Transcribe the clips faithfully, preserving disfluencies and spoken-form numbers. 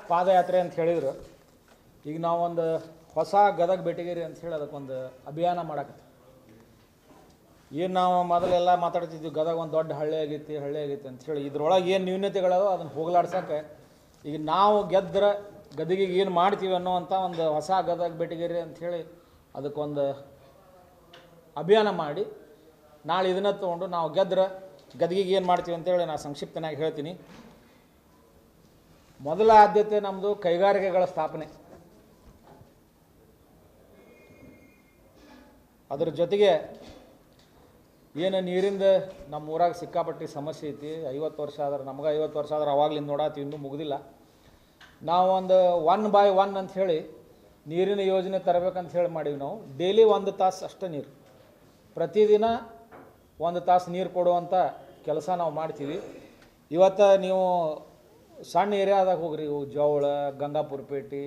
ಪಾದಯಾತ್ರೆ ಅಂತ ಹೇಳಿದ್ರು. ಈಗ ನಾವೊಂದು ಹೊಸ ಗದಗ ಬೆಟಗೇರಿ ಅಂತ ಹೇಳಿ ಅದಕ್ಕೊಂದು ಅಭಿಯಾನ ಮಾಡಕತ್ತೀವಿ. ಏನು ನಾವು ಮೊದಲೆಲ್ಲ ಮಾತಾಡ್ತಿದ್ವಿ ಗದಗ ಒಂದು ದೊಡ್ಡ ಹಳ್ಳಿ ಆಗೈತಿ ಹಳ್ಳಿ ಆಗೈತಿ ಅಂಥೇಳಿ. ಇದ್ರೊಳಗೆ ಏನು ನ್ಯೂನತೆಗಳೋ ಅದನ್ನು ಹೋಗಲಾಡ್ಸೋಕ್ಕೆ ಈಗ ನಾವು ಗೆದ್ರೆ ಗದಗಿಗೆ ಏನು ಮಾಡ್ತೀವಿ ಅನ್ನೋವಂಥ ಒಂದು ಹೊಸ ಗದಗ ಬೆಟಗೇರಿ ಅಂಥೇಳಿ ಅದಕ್ಕೊಂದು ಅಭಿಯಾನ ಮಾಡಿ ನಾಳೆ ಇದನ್ನು ತೊಗೊಂಡು ನಾವು ಗೆದ್ರೆ ಗದಗಿಗೆ ಏನು ಮಾಡ್ತೀವಿ ಅಂತೇಳಿ ನಾನು ಸಂಕ್ಷಿಪ್ತನಾಗಿ ಹೇಳ್ತೀನಿ. ಮೊದಲ ಆದ್ಯತೆ ನಮ್ಮದು ಕೈಗಾರಿಕೆಗಳ ಸ್ಥಾಪನೆ. ಅದರ ಜೊತೆಗೆ ಏನು ನೀರಿಂದ ನಮ್ಮ ಊರಾಗ ಸಿಕ್ಕಾಪಟ್ಟಿ ಸಮಸ್ಯೆ ಐತಿ. ಐವತ್ತು ವರ್ಷ ಆದ್ರೆ ನಮಗೆ ಐವತ್ತು ವರ್ಷ ಆದ್ರೆ ಅವಾಗಲಿಂದ ನೋಡಾತೀವಿ, ಇನ್ನೂ ಮುಗಿದಿಲ್ಲ. ನಾವು ಒಂದು ಒನ್ ಬೈ ಒನ್ ಅಂತ ಹೇಳಿ ನೀರಿನ ಯೋಜನೆ ತರಬೇಕಂತ ಹೇಳಿ ಮಾಡೀವಿ. ನಾವು ಡೈಲಿ ಒಂದು ತಾಸು ಅಷ್ಟೇ ನೀರು, ಪ್ರತಿದಿನ ಒಂದು ತಾಸು ನೀರು ಕೊಡುವಂಥ ಕೆಲಸ ನಾವು ಮಾಡ್ತೀವಿ. ಇವತ್ತು ನೀವು ಸಣ್ಣ ಏರಿಯಾದಾಗ ಹೋಗ್ರಿ, ಇವು ಜವಳ, ಗಂಗಾಪುರ ಪೇಟೆ,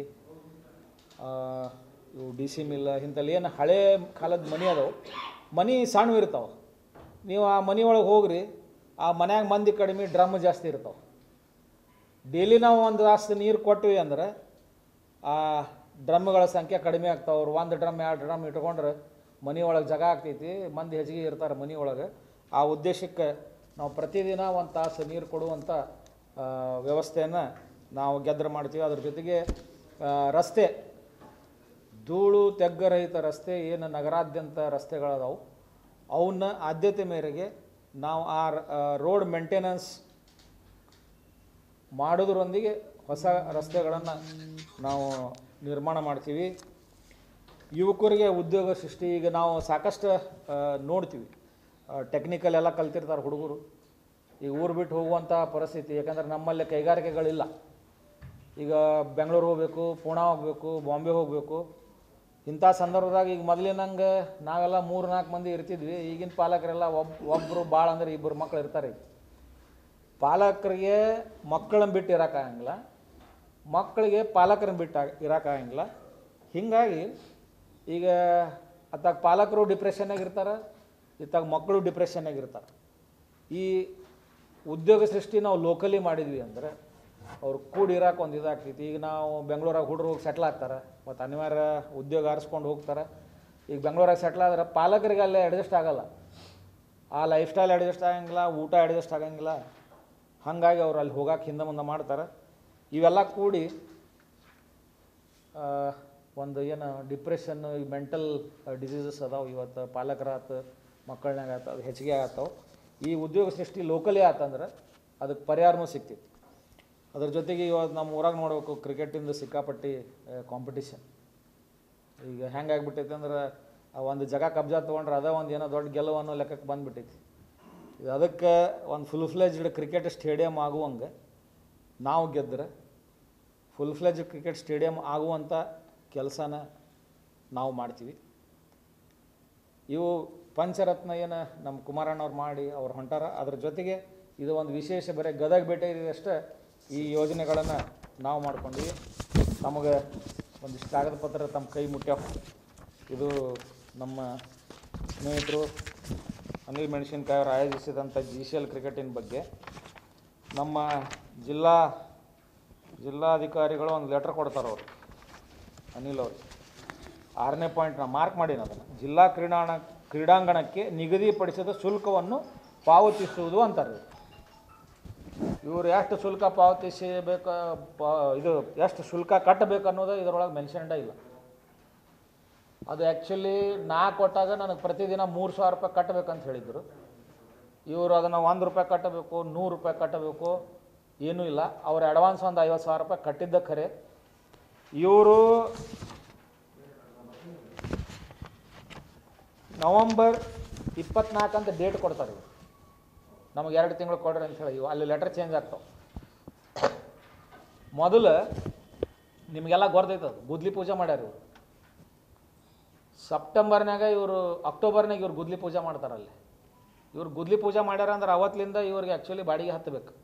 ಇವು ಡಿ ಸಿ ಮಿಲ್, ಇಂಥಲ್ಲಿ ಏನು ಹಳೆ ಕಾಲದ ಮನೆ ಅದಾವೆ, ಮನೆ ಸಣ್ಣ ಇರ್ತಾವೆ. ನೀವು ಆ ಮನೆ ಒಳಗೆ ಹೋಗ್ರಿ, ಆ ಮನ್ಯಾಗ ಮಂದಿ ಕಡಿಮೆ, ಡ್ರಮ್ ಜಾಸ್ತಿ ಇರ್ತಾವೆ. ಡೈಲಿ ನಾವು ಒಂದು ತಾಸು ನೀರು ಕೊಟ್ಟಿವಿ ಅಂದ್ರೆ ಆ ಡ್ರಮ್ಗಳ ಸಂಖ್ಯೆ ಕಡಿಮೆ ಆಗ್ತಾವೆ. ಅವ್ರು ಒಂದು ಡ್ರಮ್ ಎರಡು ಡ್ರಮ್ ಇಟ್ಕೊಂಡ್ರೆ ಮನೆ ಒಳಗೆ ಜಾಗ ಆಗ್ತೈತಿ, ಮಂದಿ ಹೆಚ್ಚಿಗೆ ಇರ್ತಾರೆ ಮನೆ ಒಳಗೆ. ಆ ಉದ್ದೇಶಕ್ಕೆ ನಾವು ಪ್ರತಿದಿನ ಒಂದು ತಾಸು ನೀರು ಕೊಡುವಂಥ ವ್ಯವಸ್ಥೆಯನ್ನು ನಾವು ಗೆದ್ರೆ ಮಾಡ್ತೀವಿ. ಅದ್ರ ಜೊತೆಗೆ ರಸ್ತೆ, ಧೂಳು ತೆಗ್ಗರಹಿತ ರಸ್ತೆ ಏನು ನಗರಾದ್ಯಂತ ರಸ್ತೆಗಳದಾವು, ಅವನ್ನ ಆದ್ಯತೆ ಮೇರೆಗೆ ನಾವು ಆ ರೋಡ್ ಮೇಂಟೆನೆನ್ಸ್ ಮಾಡೋದ್ರೊಂದಿಗೆ ಹೊಸ ರಸ್ತೆಗಳನ್ನು ನಾವು ನಿರ್ಮಾಣ ಮಾಡ್ತೀವಿ. ಯುವಕರಿಗೆ ಉದ್ಯೋಗ ಸೃಷ್ಟಿ, ಈಗ ನಾವು ಸಾಕಷ್ಟು ನೋಡ್ತೀವಿ, ಟೆಕ್ನಿಕಲ್ ಎಲ್ಲ ಕಲ್ತಿರ್ತಾರೆ ಹುಡುಗರು, ಈಗ ಊರು ಬಿಟ್ಟು ಹೋಗುವಂಥ ಪರಿಸ್ಥಿತಿ. ಯಾಕಂದ್ರೆ ನಮ್ಮಲ್ಲಿ ಕೈಗಾರಿಕೆಗಳಿಲ್ಲ. ಈಗ ಬೆಂಗಳೂರು ಹೋಗಬೇಕು, ಪೂಣಾ ಹೋಗಬೇಕು, ಬಾಂಬೆ ಹೋಗಬೇಕು. ಇಂಥ ಸಂದರ್ಭದಾಗ ಈಗ ಮೊದಲಿನಂಗೆ ನಾವೆಲ್ಲ ಮೂರು ನಾಲ್ಕು ಮಂದಿ ಇರ್ತಿದ್ವಿ. ಈಗಿನ ಪಾಲಕರೆಲ್ಲ ಒಬ್ಬ ಒಬ್ಬರು ಭಾಳ ಅಂದ್ರೆ ಇಬ್ಬರು ಮಕ್ಕಳು ಇರ್ತಾರೆ. ಪಾಲಕರಿಗೆ ಮಕ್ಕಳನ್ನ ಬಿಟ್ಟು ಇರೋಕ್ಕಾಗಂಗಿಲ್ಲ, ಮಕ್ಕಳಿಗೆ ಪಾಲಕರನ್ನ ಬಿಟ್ಟು ಇರೋಕ್ಕಾಗಂಗಿಲ್ಲ. ಹೀಗಾಗಿ ಈಗ ಅತ್ತಾಗ ಪಾಲಕರು ಡಿಪ್ರೆಷನ್ನಾಗಿರ್ತಾರೆ, ಇತ್ತಾಗ ಮಕ್ಕಳು ಡಿಪ್ರೆಷನ್ನಾಗಿರ್ತಾರೆ. ಈ ಉದ್ಯೋಗ ಸೃಷ್ಟಿ ನಾವು ಲೋಕಲಿ ಮಾಡಿದ್ವಿ ಅಂದರೆ ಅವ್ರು ಕೂಡಿ ಇರೋಕೆ ಒಂದು ಇದಾಗ್ತೈತಿ. ಈಗ ನಾವು ಬೆಂಗಳೂರಾಗ ಹುಡುಗರು ಹೋಗಿ ಸೆಟ್ಲ್ ಆಗ್ತಾರೆ, ಮತ್ತು ಅನಿವಾರ್ಯ ಉದ್ಯೋಗ ಆರಿಸ್ಕೊಂಡು ಹೋಗ್ತಾರೆ. ಈಗ ಬೆಂಗಳೂರಾಗ ಸೆಟ್ಲ್ ಆದ್ರೆ ಪಾಲಕರಿಗೆ ಅಲ್ಲೇ ಅಡ್ಜಸ್ಟ್ ಆಗೋಲ್ಲ, ಆ ಲೈಫ್ ಸ್ಟೈಲ್ ಅಡ್ಜಸ್ಟ್ ಆಗಂಗಿಲ್ಲ, ಊಟ ಅಡ್ಜಸ್ಟ್ ಆಗಂಗಿಲ್ಲ. ಹಾಗಾಗಿ ಅವ್ರು ಅಲ್ಲಿ ಹೋಗೋಕೆ ಹಿಂದೆ ಮುಂದೆ ಮಾಡ್ತಾರೆ. ಇವೆಲ್ಲ ಕೂಡಿ ಒಂದು ಏನು ಡಿಪ್ರೆಷನ್ನು, ಈ ಮೆಂಟಲ್ ಡಿಸೀಸಸ್ ಅದಾವೆ. ಇವತ್ತು ಪಾಲಕರಾತು ಮಕ್ಕಳನ್ನಾಗ ಆತ ಅದು ಹೆಚ್ಚಿಗೆ ಆಗತ್ತವೆ. ಈ ಉದ್ಯೋಗ ಸೃಷ್ಟಿ ಲೋಕಲೇ ಆತಂದ್ರೆ ಅದಕ್ಕೆ ಪರಿಹಾರನೂ ಸಿಗ್ತೈತಿ. ಅದ್ರ ಜೊತೆಗೆ ಇವತ್ತು ನಮ್ಮ ಊರಾಗ ನೋಡಬೇಕು, ಕ್ರಿಕೆಟಿಂದ ಸಿಕ್ಕಾಪಟ್ಟಿ ಕಾಂಪಿಟೇಷನ್. ಈಗ ಹೆಂಗಾಗ್ಬಿಟ್ಟೈತೆ ಅಂದ್ರೆ ಒಂದು ಜಾಗ ಕಬ್ಜಾ ತೊಗೊಂಡ್ರೆ ಅದೇ ಒಂದು ಏನೋ ದೊಡ್ಡ ಗೆಲುವು ಅನ್ನೋ ಲೆಕ್ಕಕ್ಕೆ ಬಂದುಬಿಟ್ಟೈತಿ. ಇದು ಅದಕ್ಕೆ ಒಂದು ಫುಲ್ ಫ್ಲೆಜ್ಡ್ ಕ್ರಿಕೆಟ್ ಸ್ಟೇಡಿಯಂ ಆಗುವಂಗೆ ನಾವು ಗೆದ್ದರೆ ಫುಲ್ ಫ್ಲೆಜ್ಡ್ ಕ್ರಿಕೆಟ್ ಸ್ಟೇಡಿಯಂ ಆಗುವಂಥ ಕೆಲಸನ ನಾವು ಮಾಡ್ತೀವಿ. ಇವು ಪಂಚರತ್ನ ಏನು ನಮ್ಮ ಕುಮಾರಣ್ಣವ್ರು ಮಾಡಿ ಅವ್ರು ಹೊಂಟಾರ. ಅದ್ರ ಜೊತೆಗೆ ಇದು ಒಂದು ವಿಶೇಷ, ಬರೀ ಗದಗ ಭೇಟಿ ಅಷ್ಟೇ ಈ ಯೋಜನೆಗಳನ್ನು ನಾವು ಮಾಡ್ಕೊಂಡ್ವಿ. ನಮಗೆ ಒಂದಿಷ್ಟು ಕಾಗದ ಪತ್ರ ತಮ್ಮ ಕೈ ಮುಟ್ಟ್ಯಾವ. ಇದು ನಮ್ಮ ಸ್ನೇಹಿತರು ಅನಿಲ್ ಮೆಣಸಿನಕಾಯಿ ಅವರು ಆಯೋಜಿಸಿದಂಥ ಜಿ ಸಿ ಎಲ್ ಕ್ರಿಕೆಟಿನ ಬಗ್ಗೆ ನಮ್ಮ ಜಿಲ್ಲಾ ಜಿಲ್ಲಾಧಿಕಾರಿಗಳು ಒಂದು ಲೆಟ್ರ್ ಕೊಡ್ತಾರೆ. ಅವರು ಅನಿಲ್ ಅವರು ಆರನೇ ಪಾಯಿಂಟ್ ನಾನು ಮಾರ್ಕ್ ಮಾಡೀನಿ ಅದನ್ನು, ಜಿಲ್ಲಾ ಕ್ರೀಡಾಣ ಕ್ರೀಡಾಂಗಣಕ್ಕೆ ನಿಗದಿಪಡಿಸಿದ ಶುಲ್ಕವನ್ನು ಪಾವತಿಸುವುದು ಅಂತಾರೆ. ಇವರು ಎಷ್ಟು ಶುಲ್ಕ ಪಾವತಿಸಬೇಕು, ಪಾ ಇದು ಎಷ್ಟು ಶುಲ್ಕ ಕಟ್ಟಬೇಕು ಅನ್ನೋದು ಇದರೊಳಗೆ ಮೆನ್ಷನ್ಡೇ ಇಲ್ಲ. ಅದು ಆ್ಯಕ್ಚುಲಿ ನಾ ಕೊಟ್ಟಾಗ ನನಗೆ ಪ್ರತಿದಿನ ಮೂರು ಸಾವಿರ ರೂಪಾಯಿ ಕಟ್ಟಬೇಕಂತ ಹೇಳಿದರು. ಇವರು ಅದನ್ನು ಒಂದು ರೂಪಾಯಿ ಕಟ್ಟಬೇಕು, ನೂರು ರೂಪಾಯಿ ಕಟ್ಟಬೇಕು, ಏನೂ ಇಲ್ಲ. ಅವ್ರು ಅಡ್ವಾನ್ಸ್ ಒಂದು ಐವತ್ತು ಸಾವಿರ ರೂಪಾಯಿ ಕಟ್ಟಿದ್ದ ಖರೆ. ಇವರು ನವಂಬರ್ ಇಪ್ಪತ್ನಾಲ್ಕು ಅಂತ ಡೇಟ್ ಕೊಡ್ತಾರೆ. ಇವರು ನಮಗೆ ಎರಡು ತಿಂಗಳು ಕೊಡ್ರಿ ಅಂತ ಹೇಳಿ. ಅಲ್ಲಿ ಲೆಟರ್ ಚೇಂಜ್ ಆಗ್ತಾವೆ. ಮೊದಲು ನಿಮಗೆಲ್ಲ ಗೊತ್ತೈತದು, ಗುದ್ಲಿ ಪೂಜೆ ಮಾಡ್ಯಾರ ಇವರು. ಸೆಪ್ಟೆಂಬರ್ನಾಗ ಇವರು ಅಕ್ಟೋಬರ್ನಾಗ ಇವ್ರು ಗುದ್ಲಿ ಪೂಜೆ ಮಾಡ್ತಾರಲ್ಲಿ. ಇವ್ರು ಗುದ್ಲಿ ಪೂಜೆ ಮಾಡ್ಯಾರ ಅಂದ್ರೆ ಅವತ್ತಿನಿಂದ ಇವ್ರಿಗೆ ಆ್ಯಕ್ಚುಲಿ ಬಾಡಿಗೆ ಹತ್ತಬೇಕು.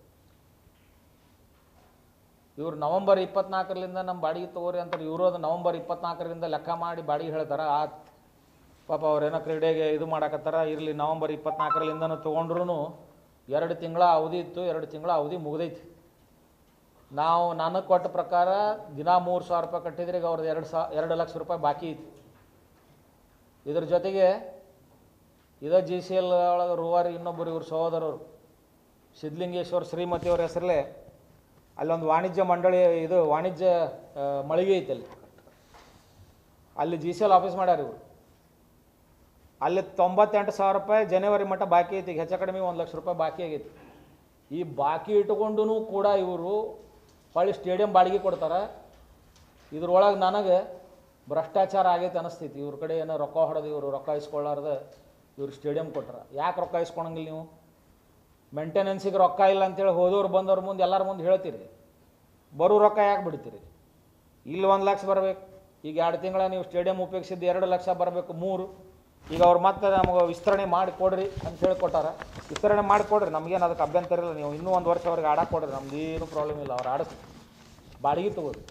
ಇವರು ನವಂಬರ್ ಇಪ್ಪತ್ನಾಲ್ಕರಿಂದ ನಮ್ಮ ಬಾಡಿಗೆ ತೊಗೋರಿ ಅಂತಾರೆ. ಇವರು ಅದು ನವಂಬರ್ ಇಪ್ಪತ್ನಾಲ್ಕರಿಂದ ಲೆಕ್ಕ ಮಾಡಿ ಬಾಡಿಗೆ ಹೇಳ್ತಾರೆ. ಆ ಪಾಪ ಅವ್ರೇನೋ ಕ್ರೀಡೆಗೆ ಇದು ಮಾಡಕತ್ತಾರ, ಇರಲಿ ನವಂಬರ್ ಇಪ್ಪತ್ನಾಲ್ಕರಲ್ಲಿಂದನೂ ತೊಗೊಂಡ್ರೂ ಎರಡು ತಿಂಗಳ ಅವಧಿ ಇತ್ತು, ಎರಡು ತಿಂಗಳ ಅವಧಿ ಮುಗ್ದೈತಿ. ನಾವು ನನಗೆ ಕೊಟ್ಟ ಪ್ರಕಾರ ದಿನ ಮೂರು ಸಾವಿರ ರೂಪಾಯಿ ಕಟ್ಟಿದ್ರೆ ಈಗ ಅವ್ರದ್ದು ಎರಡು ಸಾ ಎರಡು ಲಕ್ಷ ರೂಪಾಯಿ ಬಾಕಿ ಇತ್ತು. ಇದ್ರ ಜೊತೆಗೆ ಇದೇ ಜಿ ಸಿ ಎಲ್ ಒಳಗೆ ರೂವಾರಿ ಇನ್ನೊಬ್ಬರು ಇವ್ರ ಸಹೋದರರು ಸಿದ್ಧಲಿಂಗೇಶ್ವರ ಶ್ರೀಮತಿಯವ್ರ ಹೆಸರಲ್ಲೇ ಅಲ್ಲೊಂದು ವಾಣಿಜ್ಯ ಮಂಡಳಿ ಇದು ವಾಣಿಜ್ಯ ಮಳಿಗೆ ಐತೆ ಅಲ್ಲಿ ಅಲ್ಲಿ ಜಿ ಸಿ ಎಲ್ ಆಫೀಸ್ ಮಾಡ್ಯಾರ ಇವರು. ಅಲ್ಲಿ ತೊಂಬತ್ತೆಂಟು ಸಾವಿರ ರೂಪಾಯಿ ಜನವರಿ ಮಟ್ಟ ಬಾಕಿ ಐತಿ. ಈಗ ಹೆಚ್ಚು ಕಡಿಮೆ ಒಂದು ಲಕ್ಷ ರೂಪಾಯಿ ಬಾಕಿ ಆಗೈತಿ. ಈ ಬಾಕಿ ಇಟ್ಕೊಂಡು ಕೂಡ ಇವರು ಹೊಳ್ಳಿ ಸ್ಟೇಡಿಯಂ ಬಾಡಿಗೆ ಕೊಡ್ತಾರೆ. ಇದ್ರೊಳಗೆ ನನಗೆ ಭ್ರಷ್ಟಾಚಾರ ಆಗೈತೆ ಅನಿಸ್ತೈತಿ. ಇವ್ರ ಕಡೆ ಏನೋ ರೊಕ್ಕ ಹೊಡೆದು ಇವರು ರೊಕ್ಕ ಇಸ್ಕೊಳ್ಳಾರ್ದೆ ಇವ್ರು ಸ್ಟೇಡಿಯಂ ಕೊಟ್ರೆ ಯಾಕೆ ರೊಕ್ಕ ಇಸ್ಕೊಳಂಗಿಲ್ಲ ನೀವು? ಮೇಂಟೆನೆನ್ಸಿಗೆ ರೊಕ್ಕ ಇಲ್ಲ ಅಂತೇಳಿ ಹೋದವ್ರು ಬಂದವ್ರ ಮುಂದೆ ಎಲ್ಲರ ಮುಂದೆ ಹೇಳ್ತೀರಿ, ಬರೋ ರೊಕ್ಕ ಯಾಕೆ ಬಿಡ್ತೀರಿ? ಇಲ್ಲಿ ಒಂದು ಲಕ್ಷ ಬರಬೇಕು. ಈಗ ಎರಡು ತಿಂಗಳ ನೀವು ಸ್ಟೇಡಿಯಂ ಉಪಯೋಗಿಸಿದ್ದು ಎರಡು ಲಕ್ಷ ಬರಬೇಕು, ಮೂರು. ಈಗ ಅವ್ರು ಮತ್ತೆ ನಮಗೆ ವಿಸ್ತರಣೆ ಮಾಡಿ ಕೊಡ್ರಿ ಅಂತ ಹೇಳಿ ಕೊಟ್ಟಾರ. ವಿಸ್ತರಣೆ ಮಾಡಿ ಕೊಡ್ರಿ, ನಮಗೇನು ಅದಕ್ಕೆ ಅಭ್ಯಂತರ ಇಲ್ಲ. ನೀವು ಇನ್ನೂ ಒಂದು ವರ್ಷ ಅವ್ರಿಗೆ ಆಡಕ್ಕೆ ಕೊಡ್ರಿ, ನಮ್ದು ಏನು ಪ್ರಾಬ್ಲಮ್ ಇಲ್ಲ. ಅವ್ರು ಆಡಿಸ್ ಬಾಡಿಗೆ ತೊಗೋರಿ,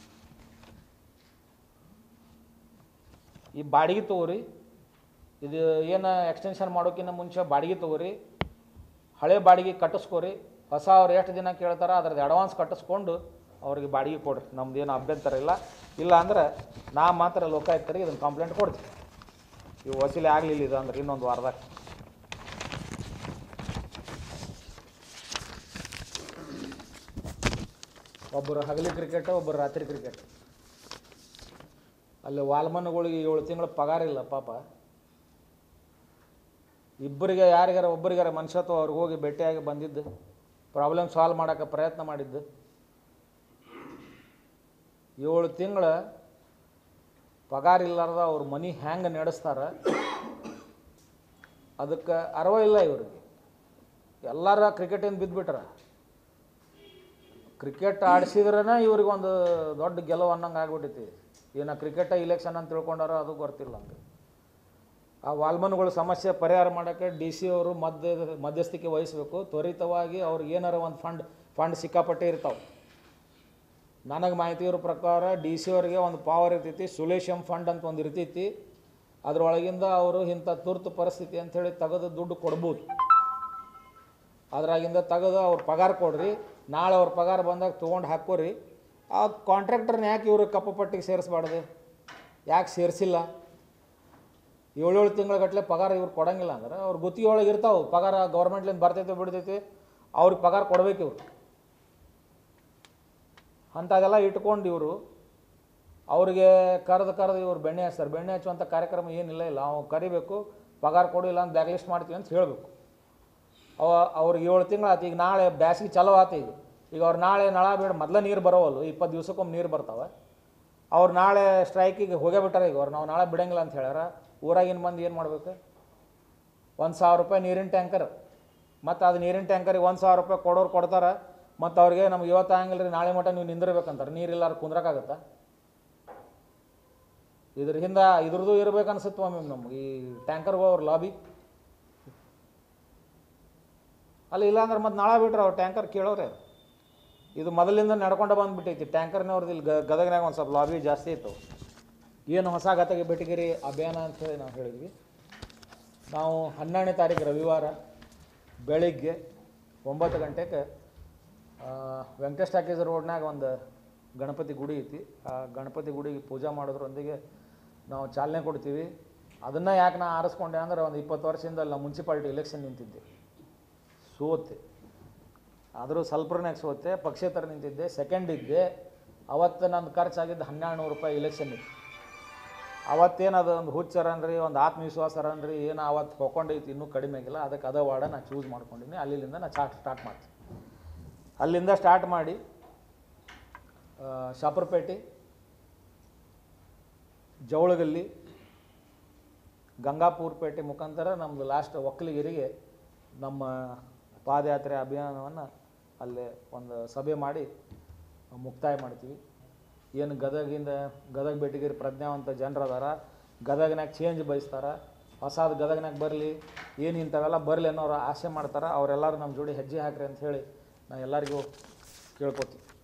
ಈ ಬಾಡಿಗೆ ತೊಗೋರಿ. ಇದು ಏನು ಎಕ್ಸ್ಟೆನ್ಷನ್ ಮಾಡೋಕ್ಕಿಂತ ಮುಂಚೆ ಬಾಡಿಗೆ ತೊಗೋರಿ, ಹಳೆ ಬಾಡಿಗೆ ಕಟ್ಟಿಸ್ಕೋರಿ. ಹೊಸ ಅವ್ರು ಎಷ್ಟು ದಿನ ಕೇಳ್ತಾರೆ ಅದ್ರದ್ದು ಅಡ್ವಾನ್ಸ್ ಕಟ್ಟಿಸ್ಕೊಂಡು ಅವ್ರಿಗೆ ಬಾಡಿಗೆ ಕೊಡ್ರಿ, ನಮ್ದೇನು ಅಭ್ಯಂತರ ಇಲ್ಲ. ಇಲ್ಲ ಅಂದ್ರೆ ನಾ ಮಾತ್ರ ಲೋಕಾಯುಕ್ತರಿಗೆ ಇದನ್ನು ಕಂಪ್ಲೇಂಟ್ ಕೊಡ್ತೀವಿ. ಇವು ವಸೂಲಿ ಆಗಲಿಲ್ಲ ಇದು ಅಂದ್ರೆ ಇನ್ನೊಂದು ವಾರದಾಗ. ಒಬ್ಬರು ಹಗಲಿ ಕ್ರಿಕೆಟ್, ಒಬ್ಬರು ರಾತ್ರಿ ಕ್ರಿಕೆಟ್. ಅಲ್ಲಿ ವಾಲ್ಮನ್ಗಳಿಗೆ ಏಳು ತಿಂಗಳು ಪಗಾರ ಇಲ್ಲ ಪಾಪ. ಇಬ್ಬರಿಗೆ ಯಾರಿಗಾರ ಒಬ್ಬರಿಗಾರ ಮನುಷ್ಯತ್ವ ಅವ್ರಿಗೆ ಹೋಗಿ ಭೇಟಿಯಾಗಿ ಬಂದಿದ್ದು, ಪ್ರಾಬ್ಲಮ್ ಸಾಲ್ವ್ ಮಾಡೋಕ್ಕೆ ಪ್ರಯತ್ನ ಮಾಡಿದ್ದು. ಏಳು ತಿಂಗಳ ಪಗಾರ ಇಲ್ಲಾರ್ದ ಅವ್ರ ಮನೆ ಹ್ಯಾಂಗೆ ನಡೆಸ್ತಾರೆ ಅದಕ್ಕೆ ಅರಿವ ಇಲ್ಲ ಇವ್ರಿಗೆ. ಎಲ್ಲರ ಕ್ರಿಕೆಟಿಂದ ಬಿದ್ದುಬಿಟ್ರ. ಕ್ರಿಕೆಟ್ ಆಡಿಸಿದ್ರೇ ಇವ್ರಿಗೆ ಒಂದು ದೊಡ್ಡ ಗೆಲುವು ಅನ್ನಂಗೆ ಆಗ್ಬಿಟ್ಟೈತಿ. ಏನು ಕ್ರಿಕೆಟ ಇಲೆಕ್ಷನ್ ಅಂತ ತಿಳ್ಕೊಂಡಾರ ಅದು ಗೊತ್ತಿಲ್ಲ ಹಂಗೆ. ಆ ವಾಲ್ಮನ್ಗಳ ಸಮಸ್ಯೆ ಪರಿಹಾರ ಮಾಡೋಕ್ಕೆ ಡಿ ಸಿ ಅವರು ಮಧ್ಯ ಮಧ್ಯಸ್ಥಿಕೆ ವಹಿಸಬೇಕು. ತ್ವರಿತವಾಗಿ ಅವ್ರಿಗೆ ಏನಾರ ಒಂದು ಫಂಡ್ ಫಂಡ್ ಸಿಕ್ಕಾಪಟ್ಟೆ ಇರ್ತಾವೆ. ನನಗೆ ಮಾಹಿತಿ ಇರೋ ಪ್ರಕಾರ ಡಿ ಸಿ ಅವರಿಗೆ ಒಂದು ಪವರ್ ಇರ್ತೈತಿ, ಸುಲೇಶಮ್ ಫಂಡ್ ಅಂತ ಒಂದು ಇರ್ತೈತಿ. ಅದರೊಳಗಿಂದ ಅವರು ಇಂಥ ತುರ್ತು ಪರಿಸ್ಥಿತಿ ಅಂಥೇಳಿ ತೆಗೆದು ದುಡ್ಡು ಕೊಡ್ಬೋದು. ಅದ್ರಾಗಿಂದ ತೆಗೆದು ಅವ್ರ ಪಗಾರ ಕೊಡ್ರಿ, ನಾಳೆ ಅವ್ರ ಪಗಾರ ಬಂದಾಗ ತೊಗೊಂಡು ಹಾಕೋರಿ. ಆ ಕಾಂಟ್ರಾಕ್ಟರ್ನ ಯಾಕೆ ಇವರು ಕಪ್ಪಪಟ್ಟಿಗೆ ಸೇರಿಸ್ಬಾರ್ದು? ಯಾಕೆ ಸೇರಿಸಿಲ್ಲ? ಏಳೇಳು ತಿಂಗಳಗಟ್ಟಲೆ ಪಗಾರ ಇವ್ರು ಕೊಡೋಂಗಿಲ್ಲ ಅಂದ್ರೆ ಅವ್ರ ಗುತ್ತಿಗೆ ಒಳಗೆ ಇರ್ತಾವೆ. ಪಗಾರ ಗೌರ್ಮೆಂಟ್ಲಿಂದ ಬರ್ತೈತೆ ಬಿಡ್ತೈತಿ, ಅವ್ರಿಗೆ ಪಗಾರ ಕೊಡ್ಬೇಕು ಇವರು. ಅಂಥದ್ದೆಲ್ಲ ಇಟ್ಕೊಂಡು ಇವರು ಅವ್ರಿಗೆ ಕರೆದು ಕರೆದು ಇವ್ರು ಬೆಣ್ಣೆ ಹಚ್ತಾರೆ. ಬೆಣ್ಣೆ ಹಚ್ಚುವಂಥ ಕಾರ್ಯಕ್ರಮ ಏನಿಲ್ಲ ಇಲ್ಲ. ಅವ್ರು ಕರಿಬೇಕು, ಪಗಾರ ಕೊಡಿಲ್ಲ ಅಂತ ಬ್ಯಾಕ್ ಲಿಸ್ಟ್ ಮಾಡ್ತೀವಿ ಅಂತ ಹೇಳಬೇಕು. ಅವ ಅವ್ರಿಗೆ ಏಳು ತಿಂಗಳು ಆಯ್ತು. ಈಗ ನಾಳೆ ಬ್ಯಾಸಿಗೆ ಚಲೋ ಆಯ್ತು. ಈಗ ಈಗ ಅವ್ರು ನಾಳೆ ನಳ ಬೇಡ ಮೊದಲೇ ನೀರು ಬರೋವಲ್ಲು, ಇಪ್ಪತ್ತು ದಿವ್ಸಕ್ಕೊಮ್ಮೆ ನೀರು ಬರ್ತಾವೆ. ಅವ್ರು ನಾಳೆ ಸ್ಟ್ರೈಕಿಗೆ ಹೋಗೇ ಬಿಟ್ಟಾರೆ. ಈಗ ಅವ್ರು ನಾವು ನಾಳೆ ಬಿಡಂಗಿಲ್ಲ ಅಂತ ಹೇಳ್ಯಾರ. ಊರಾಗಿನ ಮಂದಿ ಏನು ಮಾಡಬೇಕು? ಒಂದು ಸಾವಿರ ರೂಪಾಯಿ ನೀರಿನ ಟ್ಯಾಂಕರ್, ಮತ್ತು ಅದು ನೀರಿನ ಟ್ಯಾಂಕರಿಗೆ ಒಂದು ಸಾವಿರ ರೂಪಾಯಿ ಕೊಡೋರು ಕೊಡ್ತಾರೆ. ಮತ್ತು ಅವ್ರಿಗೆ ನಮ್ಗೆ ಇವತ್ತು ಆಗಂಗಿಲ್ಲ ರೀ, ನಾಳೆ ಮಟ್ಟ ನೀವು ನಿಂದಿರ್ಬೇಕಂತಾರೆ. ನೀರಿಲ್ಲಾರ ಕುಂದ್ರಕ್ಕಾಗತ್ತಾ? ಇದ್ರ ಹಿಂದೆ ಇದ್ರದ್ದು ಇರ್ಬೇಕು ಅನ್ಸುತ್ತೆ ಒಮ್ಮೆ ನಮ್ಗೆ ಈ ಟ್ಯಾಂಕರ್ಗೆ ಅವ್ರ ಲಾಬಿ. ಅಲ್ಲಿ ಇಲ್ಲಾಂದ್ರೆ ಮತ್ತು ನಾಳೆ ಬಿಟ್ರೆ ಅವ್ರು ಟ್ಯಾಂಕರ್ ಕೇಳೋರೆ. ಇದು ಮೊದಲಿಂದ ನಡ್ಕೊಂಡು ಬಂದುಬಿಟ್ಟೈತಿ. ಟ್ಯಾಂಕರ್ನವ್ರದ್ದು ಇಲ್ಲಿ ಗದಗನಾಗ ಒಂದು ಸ್ವಲ್ಪ ಲಾಬಿ ಜಾಸ್ತಿ ಇತ್ತು. ಏನು ಹೊಸ ಗದಗ ಬೆಟಗಿರಿ ಅಭಿಯಾನ ಅಂಥೇಳಿ ನಾವು ಹೇಳಿದ್ವಿ. ನಾವು ಹನ್ನೆರಡನೇ ತಾರೀಕು ರವಿವಾರ ಬೆಳಿಗ್ಗೆ ಒಂಬತ್ತು ಗಂಟೆಗೆ ವೆಂಕಟೇಶ್ ಟಾಕೀಸ್ ರೋಡ್ನಾಗ ಒಂದು ಗಣಪತಿ ಗುಡಿ ಐತಿ. ಆ ಗಣಪತಿ ಗುಡಿಗೆ ಪೂಜೆ ಮಾಡೋದ್ರೊಂದಿಗೆ ನಾವು ಚಾಲನೆ ಕೊಡ್ತೀವಿ. ಅದನ್ನು ಯಾಕೆ ನಾ ಆರಿಸ್ಕೊಂಡೆ ಅಂದ್ರೆ ಒಂದು ಇಪ್ಪತ್ತು ವರ್ಷದಿಂದ ನಾವು ಮುನ್ಸಿಪಾಲ್ಟಿ ಎಲೆಕ್ಷನ್ ನಿಂತಿದ್ದೆ, ಸೋತೆ. ಆದರೂ ಸ್ವಲ್ಪನಾಗ ಸೋತೆ, ಪಕ್ಷೇತರ ನಿಂತಿದ್ದೆ, ಸೆಕೆಂಡ್ ಇದ್ದೆ. ಅವತ್ತು ನಂದು ಖರ್ಚಾಗಿದ್ದು ಹನ್ನೆರಡು ನೂರು ರೂಪಾಯಿ ಎಲೆಕ್ಷನ್ ಇತ್ತು. ಅವತ್ತೇನು ಅದು ಒಂದು ಹುಚ್ಚರನ್ರಿ, ಒಂದು ಆತ್ಮವಿಶ್ವಾಸರನ್ರಿ, ಏನು ಅವತ್ತು ಹೊಕ್ಕೊಂಡೈತಿ, ಇನ್ನೂ ಕಡಿಮೆ ಆಗಿಲ್ಲ. ಅದಕ್ಕೆ ಅದೇ ವಾರ್ಡ ನಾನು ಚೂಸ್ ಮಾಡ್ಕೊಂಡಿನಿ. ಅಲ್ಲಿಂದ ನಾನು ಚಾಟ್ ಸ್ಟಾರ್ಟ್ ಮಾಡ್ತೀನಿ. ಅಲ್ಲಿಂದ ಸ್ಟಾರ್ಟ್ ಮಾಡಿ ಶಾಪುರಪೇಟೆ, ಜವಳಗಲ್ಲಿ, ಗಂಗಾಪುರಪೇಟೆ ಮುಖಾಂತರ ನಮ್ಮದು ಲಾಸ್ಟ್ ಒಕ್ಕಲಿಗರಿಗೆ ನಮ್ಮ ಪಾದಯಾತ್ರೆ ಅಭಿಯಾನವನ್ನು ಅಲ್ಲೇ ಒಂದು ಸಭೆ ಮಾಡಿ ಮುಕ್ತಾಯ ಮಾಡ್ತೀವಿ. ಏನು ಗದಗಿಂದ ಗದಗ ಬೆಟಗಿರಿ ಪ್ರಜ್ಞಾವಂತ ಜನರು ಅದಾರ, ಗದಗನಾಗ ಚೇಂಜ್ ಬಯಸ್ತಾರೆ, ಹೊಸದು ಗದಗನಾಗ ಬರಲಿ, ಏನು ಇಂಥವೆಲ್ಲ ಬರಲಿ ಅನ್ನೋರು ಆಸೆ ಮಾಡ್ತಾರೆ. ಅವರೆಲ್ಲರೂ ನಮ್ಮ ಜೋಡಿ ಹೆಜ್ಜೆ ಹಾಕ್ರಿ ಅಂತ ಹೇಳಿ ನಾನು ಎಲ್ಲರಿಗೂ ಕೇಳ್ಕೊತೀನಿ.